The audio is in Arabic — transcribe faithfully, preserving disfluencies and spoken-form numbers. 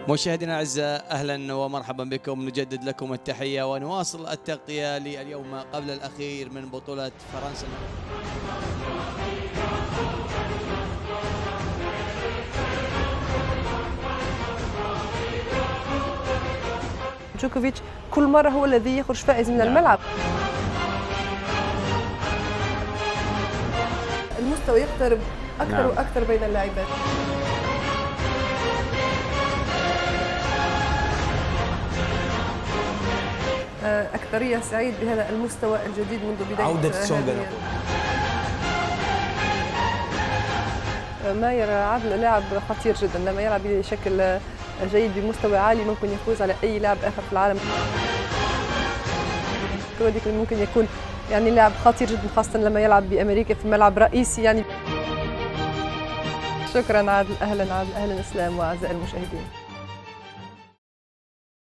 مشاهدينا الاعزاء، اهلا ومرحبا بكم، نجدد لكم التحيه ونواصل التغطيه لليوم قبل الاخير من بطوله فرنسا. جوكوفيتش كل مره هو الذي يخرج فائز من الملعب. المستوى يقترب اكثر نعم. واكثر بين اللاعبات. أكثرية سعيد بهذا المستوى الجديد منذ بداية عودة سونغ. ماير عادل لاعب خطير جدا، لما يلعب بشكل جيد بمستوى عالي ممكن يفوز على أي لاعب آخر في العالم. كوديك ممكن يكون يعني لاعب خطير جدا، خاصة لما يلعب بأمريكا في ملعب رئيسي يعني. شكرا عادل، أهلا عادل، أهلا إسلام وأعزائي المشاهدين.